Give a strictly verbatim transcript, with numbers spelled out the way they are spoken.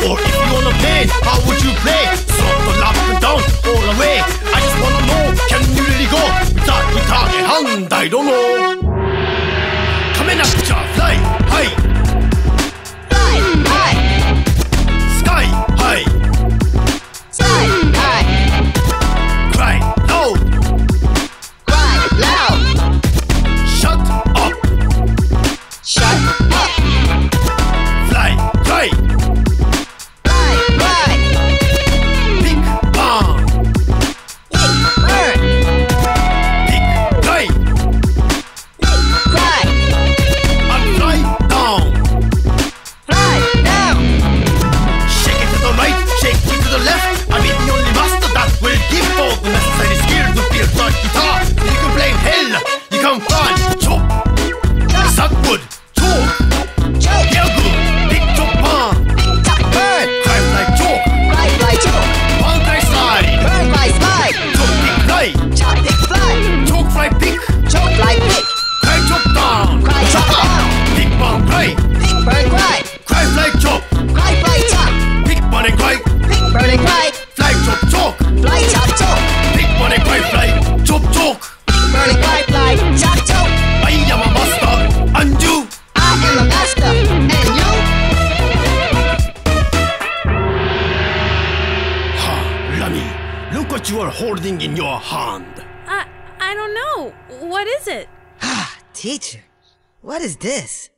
Or if you wanna play, how would you play? Sort of up and down, all the way. I just wanna know, can you really go? Without, without a hand, I don't know. Coming up, fly high. Fly high. Sky high. Sky high. Cry loud. Cry loud. Shut up. Shut up. Fly high. Fly high. Big bang. Big bird. Big guy. Big cry. And fly down. Fly down. Shake it to the right, shake it to the left. I mean the only master that will give all the necessary skill to play the guitar. You can play hell, you can fly, chop. Is that good? Choke. Choke. Yeah, good. Big chop pan. Big top bird. Cry like choke. Fly fly choke. Pan fly slide. Bird fly slide. Chop big fly. Chop big fly. Choke fly big. Choke like pig. Cry chop down. Cry chop down. Big pan cry. Big bird cry. Cry fly chop. Cry fly chop. Big pan and cry. Big bird and cry. Fly chop choke. Fly chop choke. Big pan and cry fly. Chop choke. Big bird and cry fly. Chop choke. I am a master, and you. I am a master. And you? Ha, Lani, look what you are holding in your hand. I I don't know. What is it? Teacher, what is this?